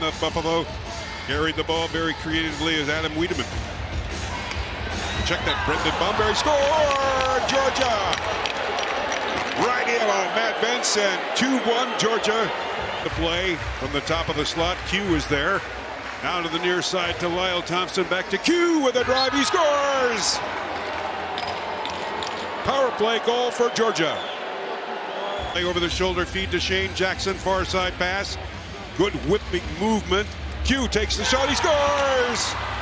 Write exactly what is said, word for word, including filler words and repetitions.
uh, Buffalo. Carried the ball very creatively as Adam Wiedemann. Check that, Brendan Bunbury scored! Georgia! Right in on Matt Benson. two one Georgia. The play from the top of the slot. Q is there. Down to the near side to Lyle Thompson. Back to Q with a drive. He scores! Power play goal for Georgia. Over the shoulder feed to Shane Jackson. Far side pass. Good whipping movement. Q takes the shot. He scores!